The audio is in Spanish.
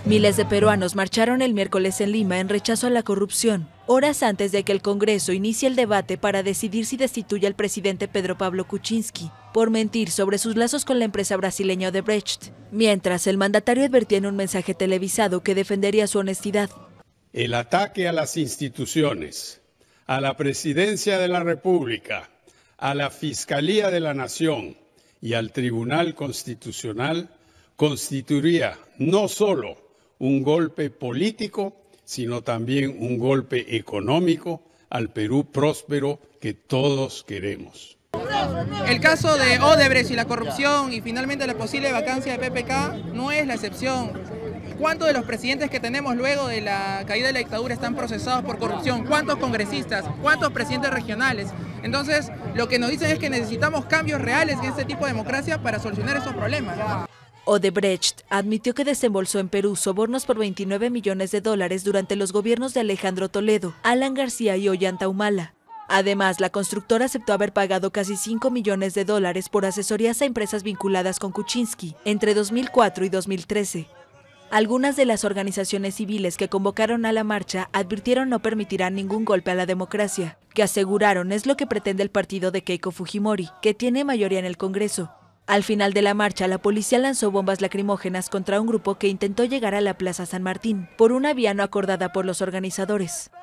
Miles de peruanos marcharon el miércoles en Lima en rechazo a la corrupción, horas antes de que el Congreso inicie el debate para decidir si destituye al presidente Pedro Pablo Kuczynski por mentir sobre sus lazos con la empresa brasileña Odebrecht, mientras el mandatario advertía en un mensaje televisado que defendería su honestidad. El ataque a las instituciones, a la Presidencia de la República, a la Fiscalía de la Nación y al Tribunal Constitucional constituiría no solo un golpe político, sino también un golpe económico al Perú próspero que todos queremos. El caso de Odebrecht y la corrupción y finalmente la posible vacancia de PPK no es la excepción. ¿Cuántos de los presidentes que tenemos luego de la caída de la dictadura están procesados por corrupción? ¿Cuántos congresistas? ¿Cuántos presidentes regionales? Entonces, lo que nos dicen es que necesitamos cambios reales en este tipo de democracia para solucionar esos problemas. Odebrecht admitió que desembolsó en Perú sobornos por $29 millones durante los gobiernos de Alejandro Toledo, Alan García y Ollanta Humala. Además, la constructora aceptó haber pagado casi $5 millones por asesorías a empresas vinculadas con Kuczynski entre 2004 y 2013. Algunas de las organizaciones civiles que convocaron a la marcha advirtieron no permitirán ningún golpe a la democracia, que aseguraron es lo que pretende el partido de Keiko Fujimori, que tiene mayoría en el Congreso. Al final de la marcha, la policía lanzó bombas lacrimógenas contra un grupo que intentó llegar a la Plaza San Martín por una vía no acordada por los organizadores.